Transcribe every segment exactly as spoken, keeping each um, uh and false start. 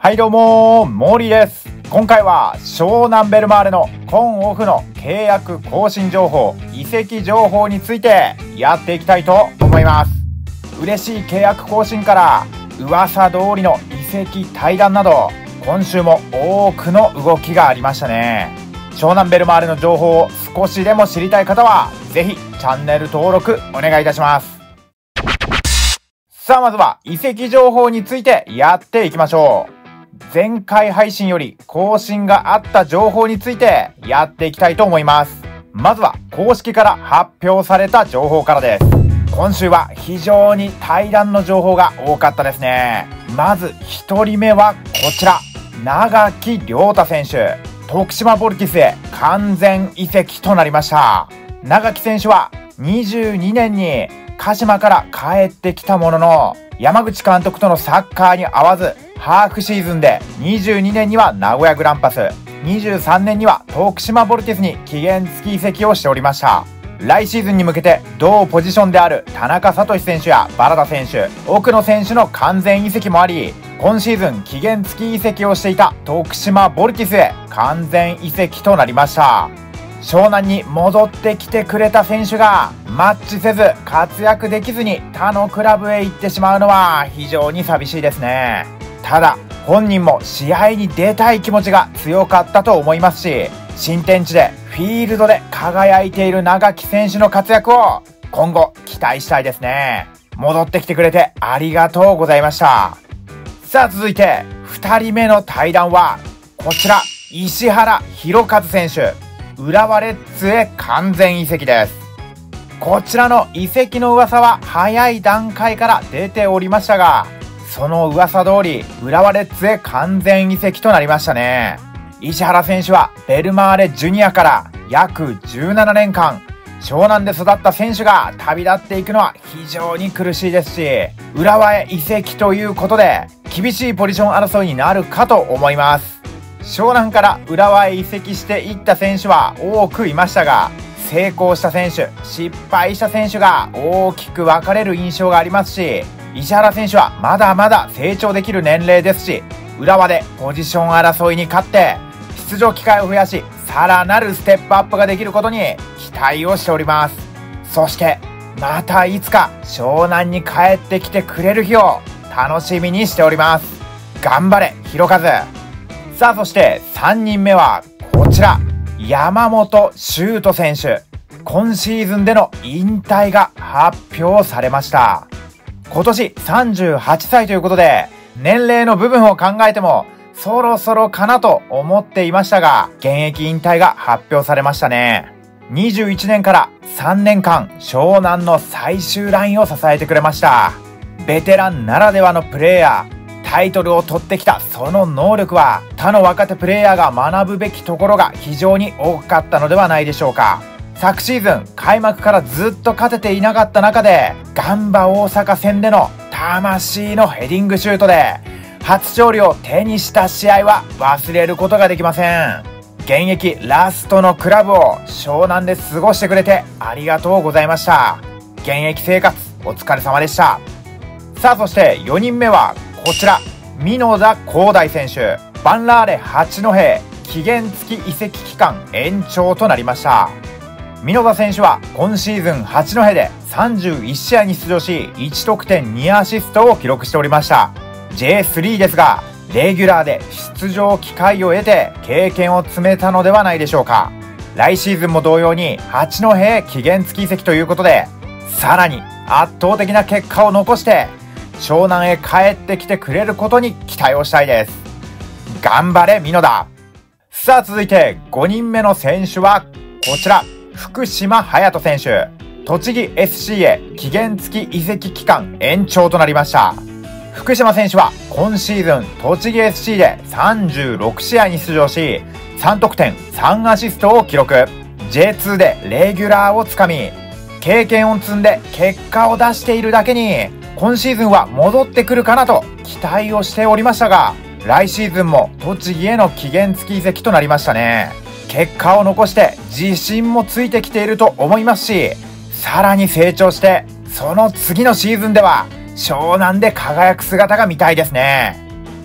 はいどうもー、モーリーです。今回は湘南ベルマーレの今オフの契約更新情報、移籍情報についてやっていきたいと思います。嬉しい契約更新から噂通りの移籍退団など、今週も多くの動きがありましたね。湘南ベルマーレの情報を少しでも知りたい方はぜひチャンネル登録お願いいたします。さあまずは移籍情報についてやっていきましょう。前回配信より更新があった情報についてやっていきたいと思います。まずは公式から発表された情報からです。今週は非常に対談の情報が多かったですね。まずひとりめはこちら、長木亮太選手、徳島ヴォルティスへ完全移籍となりました。長木選手はにじゅうにねんに鹿島から帰ってきたものの、山口監督とのサッカーに合わずハーフシーズンでにじゅうにねんには名古屋グランパス、にじゅうさんねんには徳島ヴォルティスに期限付き移籍をしておりました。来シーズンに向けて同ポジションである田中聡選手や原田選手、奥野選手の完全移籍もあり、今シーズン期限付き移籍をしていた徳島ヴォルティスへ完全移籍となりました。湘南に戻ってきてくれた選手がマッチせず活躍できずに他のクラブへ行ってしまうのは非常に寂しいですね。ただ本人も試合に出たい気持ちが強かったと思いますし、新天地でフィールドで輝いている長木選手の活躍を今後期待したいですね。戻ってきてくれてありがとうございました。さあ続いてふたりめの対談はこちら、石原宏和選手、浦和レッズへ完全移籍です。こちらの移籍の噂は早い段階から出ておりましたが、その噂通り浦和レッズへ完全移籍となりましたね。石原選手はベルマーレジュニアから約じゅうななねんかん湘南で育った選手が旅立っていくのは非常に苦しいですし、浦和へ移籍ということで厳しいポジション争いになるかと思います。湘南から浦和へ移籍していった選手は多くいましたが、成功した選手、失敗した選手が大きく分かれる印象がありますし、石原選手はまだまだ成長できる年齢ですし、浦和でポジション争いに勝って出場機会を増やし、さらなるステップアップができることに期待をしております。そしてまたいつか湘南に帰ってきてくれる日を楽しみにしております。頑張れ宏和。さあそしてさんにんめはこちら、山本修斗選手、今シーズンでの引退が発表されました。今年さんじゅうはっさいということで、年齢の部分を考えてもそろそろかなと思っていましたが、現役引退が発表されましたね。にじゅういちねんからさんねんかん湘南の最終ラインを支えてくれました。ベテランならではのプレーヤー、タイトルを取ってきたその能力は他の若手プレイヤーが学ぶべきところが非常に多かったのではないでしょうか。昨シーズン開幕からずっと勝てていなかった中で、ガンバ大阪戦での魂のヘディングシュートで初勝利を手にした試合は忘れることができません。現役ラストのクラブを湘南で過ごしてくれてありがとうございました。現役生活お疲れ様でした。さあそしてよにんめはこちら、箕田晃大選手、バンラーレ八戸期限付き移籍期間延長となりました。箕田選手は今シーズン八戸でさんじゅういちしあいに出場し、いちとくてんにアシストを記録しておりました。 ジェイスリー ですが、レギュラーで出場機会を得て経験を積めたのではないでしょうか。来シーズンも同様に八戸へ期限付き移籍ということで、さらに圧倒的な結果を残して湘南へ帰ってきてくれることに期待をしたいです。頑張れ箕田。さあ続いてごにんめの選手はこちら、福島隼人選手、栃木 エスシー へ期限付き移籍期間延長となりました。福島選手は今シーズン栃木 エスシー でさんじゅうろくしあいに出場し、さんとくてんさんアシストを記録。 ジェイツー でレギュラーをつかみ、経験を積んで結果を出しているだけに、今シーズンは戻ってくるかなと期待をしておりましたが、来シーズンも栃木への期限付き移籍となりましたね。結果を残して自信もついてきていると思いますし、さらに成長してその次のシーズンでは湘南で輝く姿が見たいですね。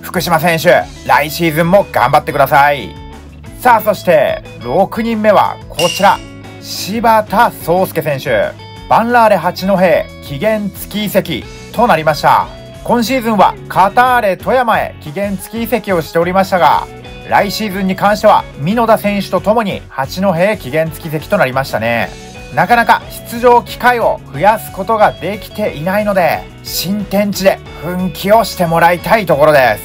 福島選手、来シーズンも頑張ってください。さあ、そしてろくにんめはこちら、柴田壮介選手。バンラーレ八戸期限付き移籍となりました。今シーズンはカターレ富山へ期限付き移籍をしておりましたが、来シーズンに関しては美濃田選手とともに八戸へ期限付き移籍となりましたね。なかなか出場機会を増やすことができていないので、新天地で奮起をしてもらいたいところです。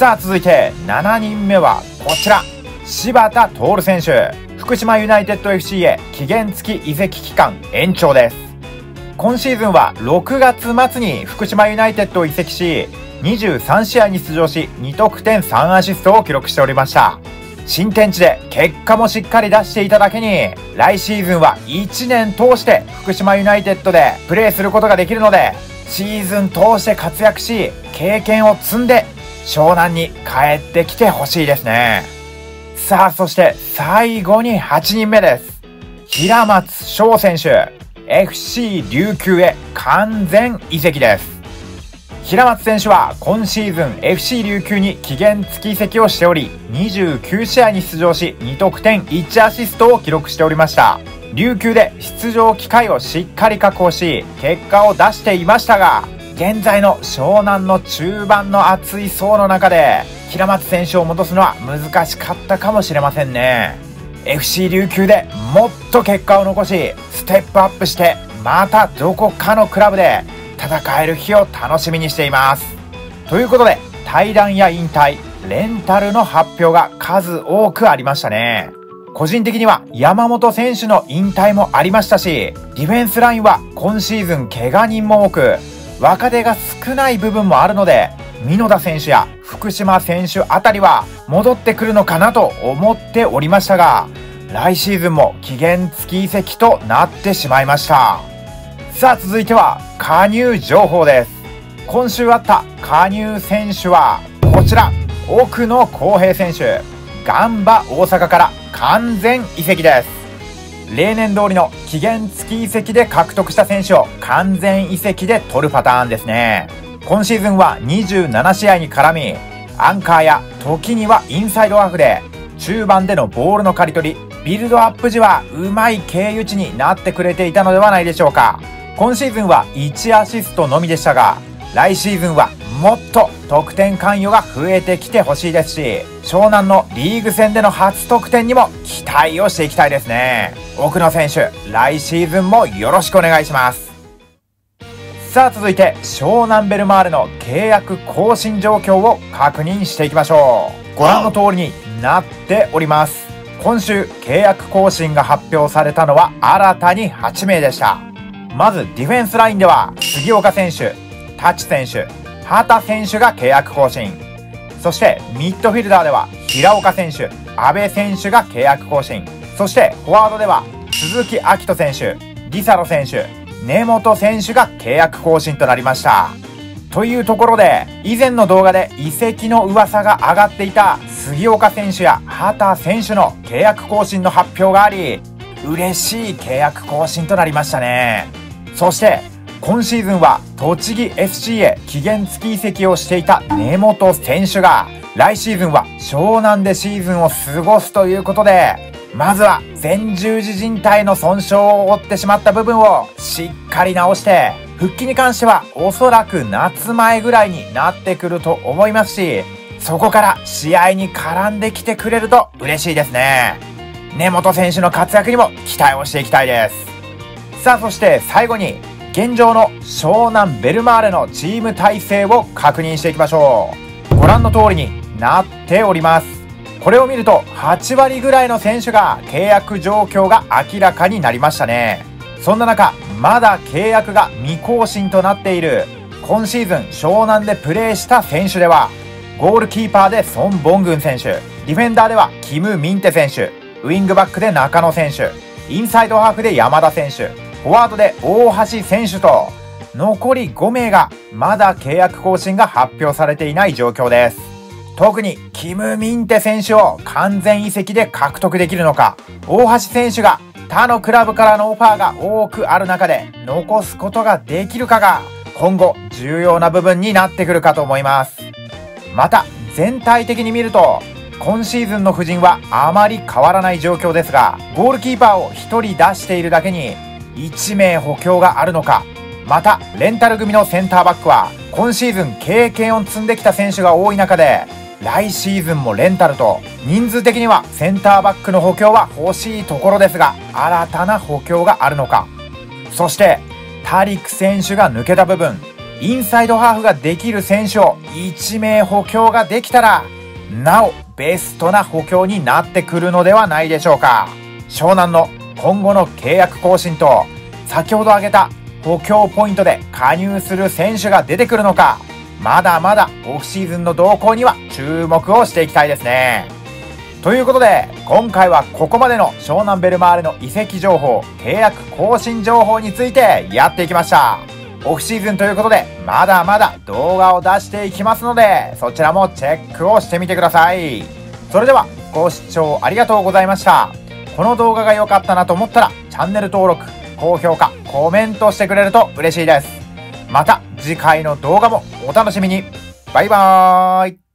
さあ、続いてしちにんめはこちら、柴田徹選手。福島ユナイテッド エフシー へ期限付き移籍期間延長です。今シーズンはろくがつ末に福島ユナイテッドを移籍し、にじゅうさんしあいに出場しにとくてんさんアシストを記録しておりました。新天地で結果もしっかり出していただけに、来シーズンはいちねん通して福島ユナイテッドでプレーすることができるので、シーズン通して活躍し、経験を積んで湘南に帰ってきてほしいですね。さあ、そして最後にはちにんめです。平松翔選手。エフシー 琉球へ完全移籍です。平松選手は今シーズン エフシー 琉球に期限付き移籍をしており、にじゅうきゅうしあいに出場しにとくてんいちアシストを記録しておりました。琉球で出場機会をしっかり確保し、結果を出していましたが、現在の湘南の中盤の厚い層の中で平松選手を戻すのは難しかったかもしれませんね。エフシー 琉球でもっと結果を残し、ステップアップしてまたどこかのクラブで戦える日を楽しみにしています。ということで、退団や引退、レンタルの発表が数多くありましたね。個人的には山本選手の引退もありましたし、ディフェンスラインは今シーズン怪我人も多く、若手が少ない部分もあるので、美濃田選手や福島選手あたりは戻ってくるのかなと思っておりましたが、来シーズンも期限付き移籍となってしまいました。さあ、続いては加入情報です。今週あった加入選手はこちら、奥野康平選手。ガンバ大阪から完全移籍です。例年通りの期限付き移籍で獲得した選手を完全移籍で取るパターンですね。今シーズンはにじゅうななしあいに絡み、アンカーや時にはインサイドハーフで中盤でのボールの刈り取り、ビルドアップ時はうまい経由値になってくれていたのではないでしょうか。今シーズンはいちアシストのみでしたが、来シーズンはもっと得点関与が増えてきてほしいですし、湘南のリーグ戦での初得点にも期待をしていきたいですね。奥野選手、来シーズンもよろしくお願いします。さあ、続いて湘南ベルマーレの契約更新状況を確認していきましょう。ご覧の通りになっております。今週契約更新が発表されたのは新たにはちめいでした。まずディフェンスラインでは杉岡選手、タチ選手、畑選手が契約更新。そしてミッドフィルダーでは平岡選手、阿部選手が契約更新。そしてフォワードでは鈴木明人選手、リサロ選手、根本選手が契約更新となりました。というところで、以前の動画で移籍の噂が上がっていた杉岡選手や畑選手の契約更新の発表があり、嬉しい契約更新となりましたね。そして今シーズンは栃木 エフシー へ期限付き移籍をしていた根本選手が来シーズンは湘南でシーズンを過ごすということで、まずは前十字靭帯の損傷を負ってしまった部分をしっかり直して、復帰に関してはおそらく夏前ぐらいになってくると思いますし、そこから試合に絡んできてくれると嬉しいですね。根本選手の活躍にも期待をしていきたいです。さあ、そして最後に現状の湘南ベルマーレのチーム体制を確認していきましょう。ご覧の通りになっております。これを見るとはちわりぐらいの選手が契約状況が明らかになりましたね。そんな中、まだ契約が未更新となっている今シーズン湘南でプレーした選手では、ゴールキーパーでソン・ボングン選手、ディフェンダーではキム・ミンテ選手、ウィングバックで中野選手、インサイドハーフで山田選手、フォワードで大橋選手と、残りごめいがまだ契約更新が発表されていない状況です。特にキム・ミンテ選手を完全移籍で獲得できるのか、大橋選手が他のクラブからのオファーが多くある中で残すことができるかが今後重要な部分になってくるかと思います。 また全体的に見ると今シーズンの布陣はあまり変わらない状況ですが、ゴールキーパーをひとり出しているだけにいち名補強があるのか、またレンタル組のセンターバックは今シーズン経験を積んできた選手が多い中で、来シーズンもレンタルと人数的にはセンターバックの補強は欲しいところですが、新たな補強があるのか。そしてタリク選手が抜けた部分、インサイドハーフができる選手をいち名補強ができたらなおベストな補強になってくるのではないでしょうか。湘南の今後の契約更新と先ほど挙げた補強ポイントで加入する選手が出てくるのか、まだまだオフシーズンの動向には注目をしていきたいですね。ということで今回はここまでの湘南ベルマーレの移籍情報、契約更新情報についてやっていきました。オフシーズンということでまだまだ動画を出していきますので、そちらもチェックをしてみてください。それではご視聴ありがとうございました。この動画が良かったなと思ったらチャンネル登録、高評価、コメントしてくれると嬉しいです。また次回の動画もお楽しみに。バイバーイ。